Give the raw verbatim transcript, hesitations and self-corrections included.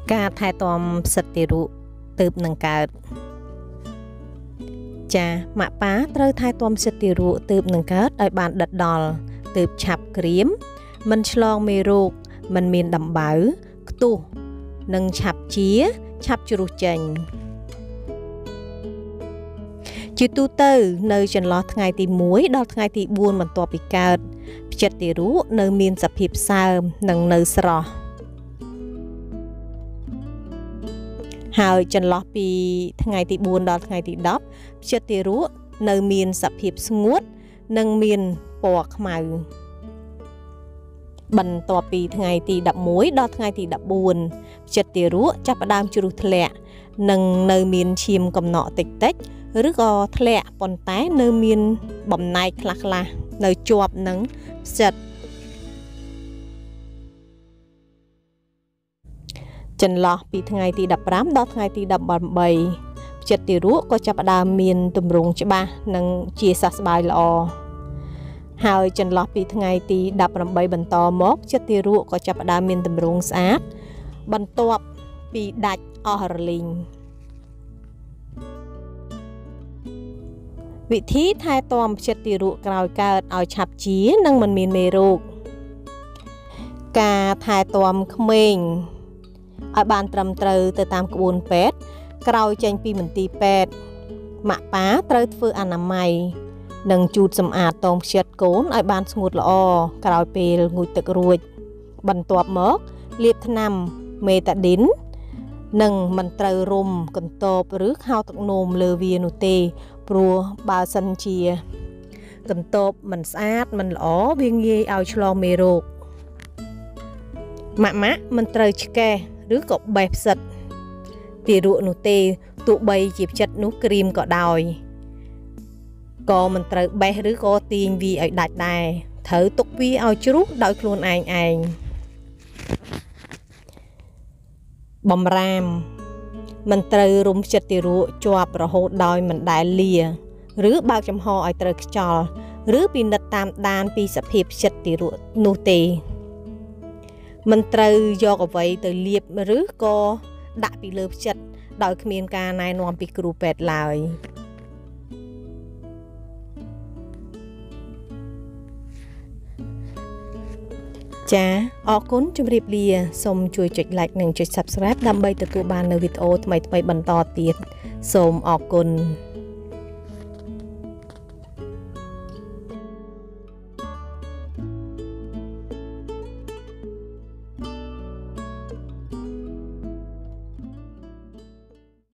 ការថែទាំសត្វទារុទើបនឹងកើតចាម៉ាក់ប៉ាត្រូវថែទាំសត្វទារុទើបនឹងកើតឲ្យបានដិតដល់ទើបឆាប់ក្រៀមមិនឆ្លងមេរោគមិនមានដំបៅខ្ទុះនិងឆាប់ជាឆាប់ជ្រុះចេញជាទូទៅនៅចន្លោះថ្ងៃទីមួយដល់ថ្ងៃទីបួនបន្ទាប់ពីកើតផ្ចិតទារុនៅមានសភាពសើមនិងនៅស្រស់ហើយចន្លោះពីថ្ងៃទីបួនដល់ថ្ងៃទីដប់ផ្ចិតទារុនៅមានសភាពស្ងួតនិងមានពណ៌ខ្មៅបន្ទាប់ពីថ្ងៃទីដប់មួយដល់ថ្ងៃទីដប់បួនផ្ចិតទារុចាប់ផ្ដើមជ្រុះធ្លាក់និងនៅមានឈាមកំណកតិចតិចឬក៏ធ្លាក់ប៉ុន្តែនៅមានបំណែកខ្លះខ្លះនៅជាប់នឹងផ្ចិតចន្លោះពីថ្ងៃទីដប់ប្រាំដល់ថ្ងៃទីដប់ប្រាំបីផ្ចិតទារុក៏ចាប់ផ្ដើមមានទម្រង់ច្បាស់និងជាសះស្បើយល្អហើយចន្លោះពីថ្ងៃទីដប់ប្រាំបីបន្តមកផ្ចិតទារុក៏ចាប់ផ្ដើមមានទម្រង់ស្អាតបន្ទាប់ពីដាច់អស់រលីងវិធីថែទាំផ្ចិតទារុក្រោយកើតឲ្យឆាប់ជានិងមិនមានមេរោគការថែទាំក្មេងឲ្យបានត្រឹមត្រូវទៅតាមក្បួនពេទ្យក្រោយចេញពីមន្ទីរពេទ្យម៉ាក់ប៉ាត្រូវធ្វើអនាម័យនិងជូតសម្អាតតងផ្ចិតកូនឲ្យបានស្ងួតល្អក្រោយពេលងូតទឹករួចបន្ទាប់មកលាបថ្នាំមេតាឌីននិងមិនត្រូវរុំកន្ទបឬខោទឹកនោមលើវានោះទេព្រោះបើសិនជាកន្ទបមិនស្អាតមិនល្អវាងាយឲ្យឆ្លងមេរោគម៉ាក់ម៉ាក់មិនត្រូវឆ្កេះឬក៏បេះផ្សិតទារុនោះទេទោះបីជាផ្ចិតនោះក្រៀមក៏ដោយក៏មិនត្រូវបេះឬក៏ទាញវាឲ្យដាច់ដែរត្រូវទុកវាឲ្យជ្រុះដោយខ្លួនឯងឯងបំរាមមិនត្រូវរុំផ្ចិតទារុជាប់រហូតដោយមិនដែលលាឬបើកចំហឲ្យត្រូវខ្យល់ឬពិនិត្យតាមដានពីសភាពផ្ចិតទារុនោះទេមិនត្រូវយកអ្វីទៅលាបឬក៏ដាក់ពីលើផ្ចិតដោយគ្មានការណែនាំពីគ្រូពេទ្យឡើយចា៎អរគុណជម្រាបលាសូមជួយចុច like និងចុច subscribe ដើម្បីទទួលបាននូវវីដេអូថ្មីៗបន្តទៀតសូមអរគុណ